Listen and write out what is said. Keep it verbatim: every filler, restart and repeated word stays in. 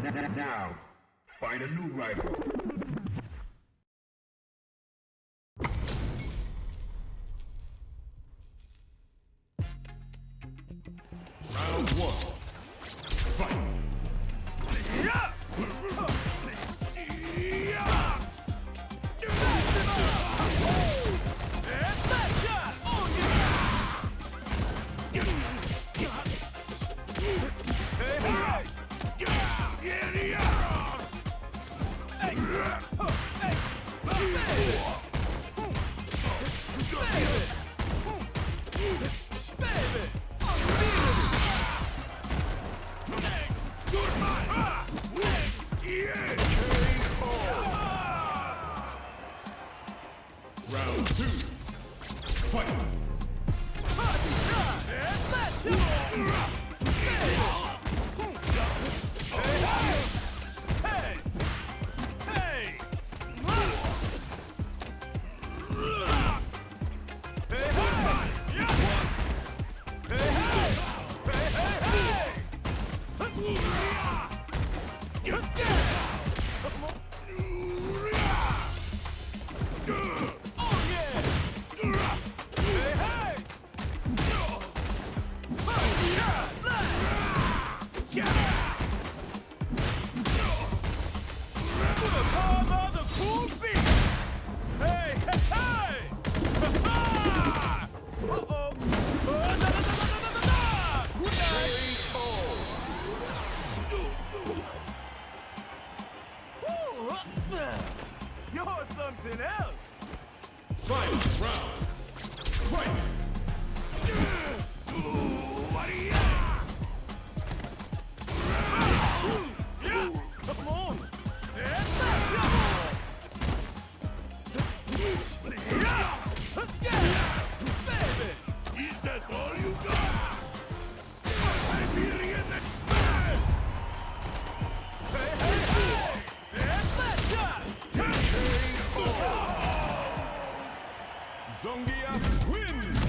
Now, find a new rival. Round one. Fight! Yeah! Round two. Fight! You're something else! Final round! Fight! Come on! Is that all you got? Siberian Express! Hey, hey, hey! There's that shot! Zongia wins!